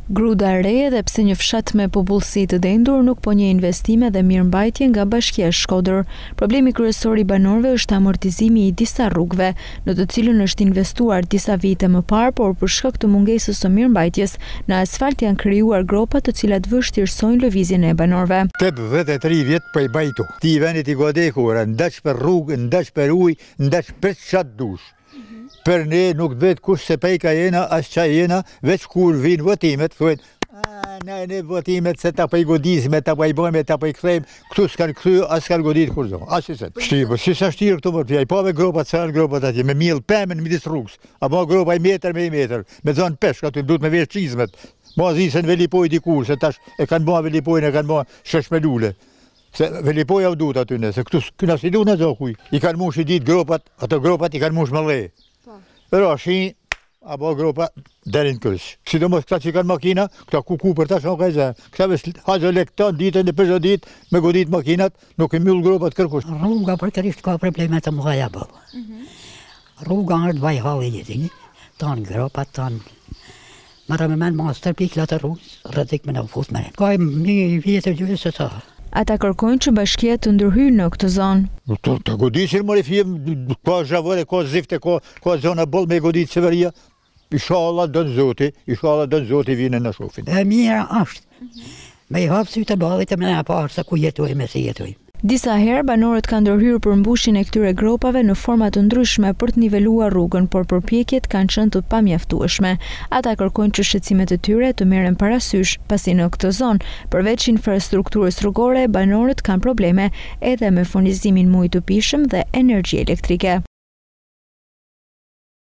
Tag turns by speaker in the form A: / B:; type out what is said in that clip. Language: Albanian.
A: Gruda e re, edhe pse një fshat me popullsi të dendur, nuk po një investime dhe mirëmbajtje nga Bashkia e Shkodër. Problemi kryesor i banorëve është amortizimi i disa rrugëve, në të cilën është investuar disa vite më parë, por për shkak të mungesës së mirëmbajtjes, në asfalt janë krijuar gropa të cilat vështirësojnë lëvizjen e banorëve.
B: 83 vjet po i bajtu. Ti venit i godekur, ndaç për rrugë, ndaç për ujë, ndaç për çat dush. Për ne nuk vet kush se pejka jena, as qa jena, veç kur vinë votimet, thuajnë, ne votimet se ta po i godizim, ta po i bëjmë, ta po i kthejmë, këtu s'kan kthy, as s'kan godit kur zonë. As se. Shtypë, si sa shtirë këtu më i pa me gropat, sa janë gropat atje, me miell pemën midis rrugës. Apo gropa i metër me i metër, me zonë peshk aty duhet me vesh çizmet. Mos isën velipoj dikur, se tash e kanë bën velipojin, e kanë bën shesh me lule. Se velipoja u duhet aty ne, se këtu këna si duhet në zokuj. I kanë mush i ditë gropat, ato gropat i kanë mush me lle. Però shi, apo gropa deri në kryq. Sidomos këta që kanë makina, këta ku për tash nuk ka gjë. Këta veç hajë lekton ditën e përçdo ditë me godit makinat, nuk i mbyll gropat kërkush.
C: Rruga përkërisht ka probleme të mëdha bëll. Rruga është vaj halli jetini, tan gropat tan. Marrë me men master piklat e rrugës, rrezik me në fut me. Ka një vjetë gjysë se sa.
A: Ata kërkojnë që bashkia të ndërhyjë në këtë zonë.
B: Të godisin mori fjem, ka zhavore, ka zifte, ka zona boll me godit severia. Inshallah don Zoti vinë në shofin.
C: E mira është. Me i hapë sytë ballit e me në parë se ku jetojmë e si jetojmë.
A: Disa herë banorët kanë ndërhyrë për mbushjen e këtyre gropave në forma të ndryshme për të niveluar rrugën, por përpjekjet kanë qenë të pamjaftueshme. Ata kërkojnë që shqetësimet e tyre të merren parasysh, pasi në këtë zonë, përveç infrastrukturës rrugore, banorët kanë probleme edhe me furnizimin me ujë të pijshëm dhe energji elektrike.